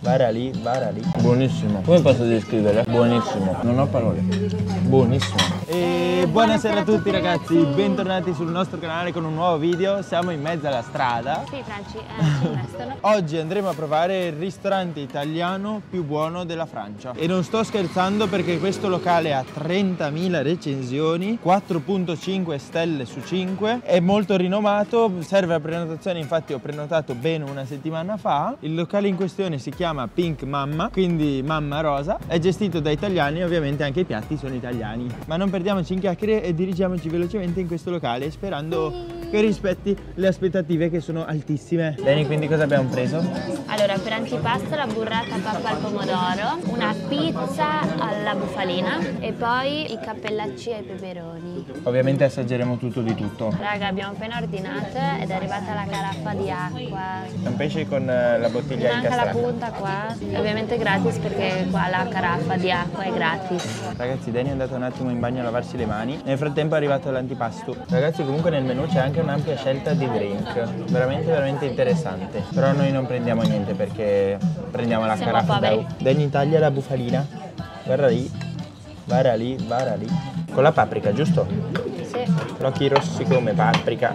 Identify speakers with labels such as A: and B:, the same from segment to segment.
A: Barali. Buonissimo. Come posso descrivere? Buonissimo. Non ho parole. Buonissimo. E buonasera a tutti ragazzi, bentornati sul nostro canale con un nuovo video. Siamo in mezzo alla strada.
B: Sì, Franci, ci investono.
A: Oggi andremo a provare il ristorante italiano più buono della Francia. E non sto scherzando perché questo locale ha 30.000 recensioni, 4.5 stelle su 5. È molto rinomato, serve la prenotazione, infatti ho prenotato bene una settimana fa. Il locale in questione si chiama Pink Mamma, quindi Mamma Rosa. È gestito da italiani e ovviamente anche i piatti sono italiani. Ma non perdiamoci in chiacchiere e dirigiamoci velocemente in questo locale sperando che rispetti le aspettative che sono altissime. Bene, quindi cosa abbiamo preso?
B: Allora, per antipasto la burrata pappa al pomodoro, una pizza alla bufalina e poi i cappellacci ai peperoni.
A: Ovviamente assaggeremo tutto di tutto.
B: Raga, abbiamo appena ordinato ed è arrivata la caraffa di acqua.
A: È un pesce con la bottiglia
B: Anche la
A: incastrata.
B: punta qua, e ovviamente gratis perché qua la caraffa di acqua è gratis.
A: Ragazzi, Dani è andato un attimo in bagno a lavarsi le mani. Nel frattempo è arrivato l'antipasto. Ragazzi, comunque nel menù c'è anche un'ampia scelta di drink. Veramente interessante. Però noi non prendiamo niente perché prendiamo la
B: Siamo
A: caraffa.
B: poveri.
A: Dani taglia la bufalina. Guarda lì. Guarda lì. Con la paprika, giusto?
B: Sì.
A: Occhi rossi come paprika.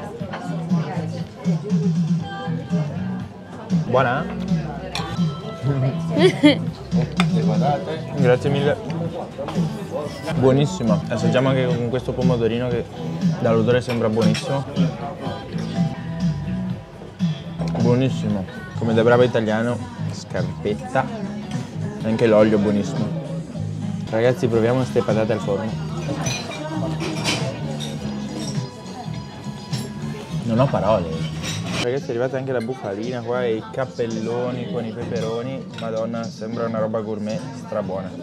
A: Buona? Grazie mille. Buonissima. Assaggiamo anche con questo pomodorino che dall'odore sembra buonissimo. Buonissimo. Come da bravo italiano, scarpetta. Anche l'olio buonissimo. Ragazzi, proviamo queste patate al forno. Non ho parole. Ragazzi, è arrivata anche la bufalina qua e i cappelloni con i peperoni. Madonna, sembra una roba gourmet strabuona.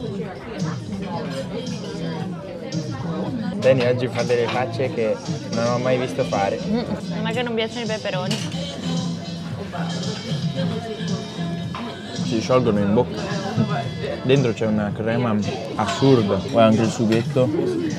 A: Dani oggi fa delle facce che non ho mai visto fare.
B: Ma che non piacciono i peperoni.
A: Si sciolgono in bocca. Dentro c'è una crema assurda. Poi anche il sughetto.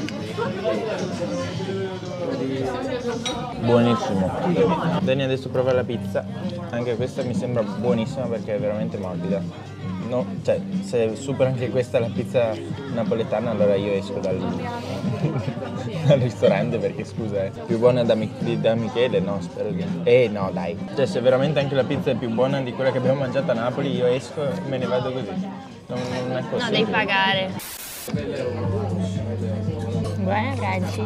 A: Buonissimo. Dani adesso prova la pizza. Anche questa mi sembra buonissima perché è veramente morbida. No, cioè, se supera anche questa la pizza napoletana, allora io esco dal ristorante perché scusa, più buona da Michele? No, spero di no. No, dai. Cioè, se veramente anche la pizza è più buona di quella che abbiamo mangiato a Napoli, io esco e me ne vado così. Non è possibile.
B: No, devi pagare. Buona ragazzi.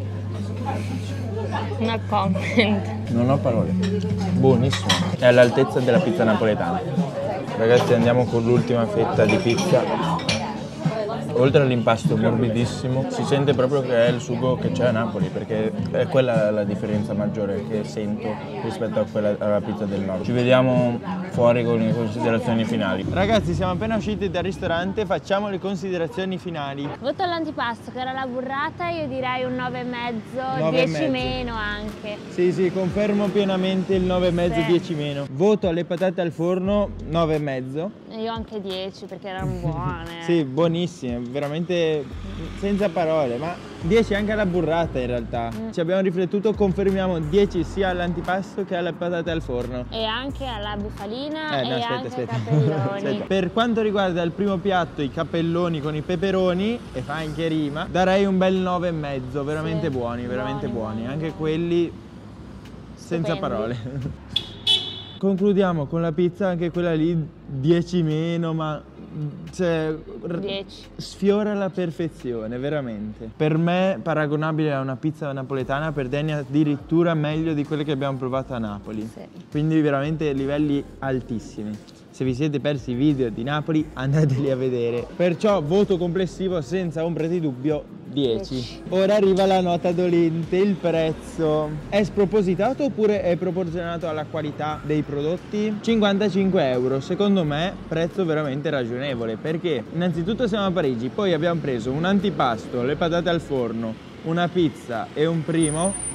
B: No comment.
A: Non ho parole. Buonissimo. È all'altezza della pizza napoletana. Ragazzi, andiamo con l'ultima fetta di pizza. Oltre all'impasto morbidissimo, si sente proprio che è il sugo che c'è a Napoli, perché è quella la differenza maggiore che sento rispetto a quella alla pizza del nord. Ci vediamo fuori con le considerazioni finali. Ragazzi, siamo appena usciti dal ristorante, facciamo le considerazioni finali.
B: Voto all'antipasto, che era la burrata, io direi un 9,5, 10 meno anche.
A: Sì, confermo pienamente il 9,5,
B: Sì.
A: 10 meno. Voto alle patate al forno 9,5.
B: Io anche 10 perché erano buone.
A: Sì, buonissime, veramente senza parole, ma 10 anche alla burrata in realtà. Ci abbiamo riflettuto, confermiamo 10 sia all'antipasto che alle patate al forno.
B: E anche alla bufalina
A: No,
B: e
A: aspetta,
B: anche ai cappelloni.
A: Aspetta. Per quanto riguarda il primo piatto, i cappelloni con i peperoni, e fa anche rima, darei un bel 9,5, veramente
B: Sì,
A: buoni, veramente
B: buoni.
A: buoni. Anche quelli senza
B: Stupendi.
A: parole. Concludiamo con la pizza, anche quella lì 10 meno, ma cioè,
B: 10.
A: sfiora la perfezione, veramente. Per me paragonabile a una pizza napoletana, per Dani addirittura meglio di quelle che abbiamo provato a Napoli.
B: Sì.
A: Quindi veramente livelli altissimi. Se vi siete persi i video di Napoli, andateli a vedere. Perciò voto complessivo senza ombra di dubbio 10. Ora arriva la nota dolente, il prezzo. È spropositato oppure è proporzionato alla qualità dei prodotti? 55 euro, secondo me prezzo veramente ragionevole, perché innanzitutto siamo a Parigi, poi abbiamo preso un antipasto, le patate al forno, una pizza e un primo.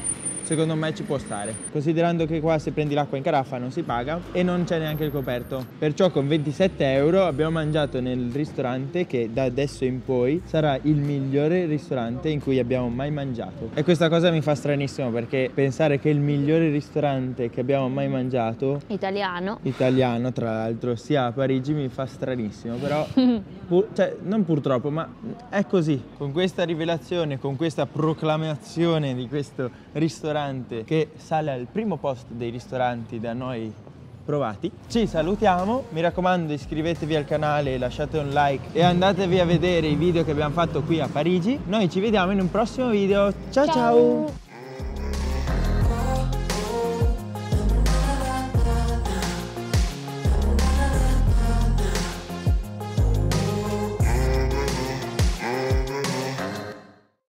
A: secondo me ci può stare, considerando che qua se prendi l'acqua in caraffa non si paga e non c'è neanche il coperto. Perciò con 27 euro abbiamo mangiato nel ristorante che da adesso in poi sarà il migliore ristorante in cui abbiamo mai mangiato. E questa cosa mi fa stranissimo, perché pensare che il migliore ristorante che abbiamo mai mangiato, italiano tra l'altro, sia a Parigi, mi fa stranissimo. Però cioè, non purtroppo, ma è così. Con questa rivelazione, con questa proclamazione di questo ristorante che sale al primo posto dei ristoranti da noi provati, ci salutiamo. Mi raccomando, iscrivetevi al canale, lasciate un like e andatevi a vedere i video che abbiamo fatto qui a Parigi. Noi ci vediamo in un prossimo video. Ciao ciao!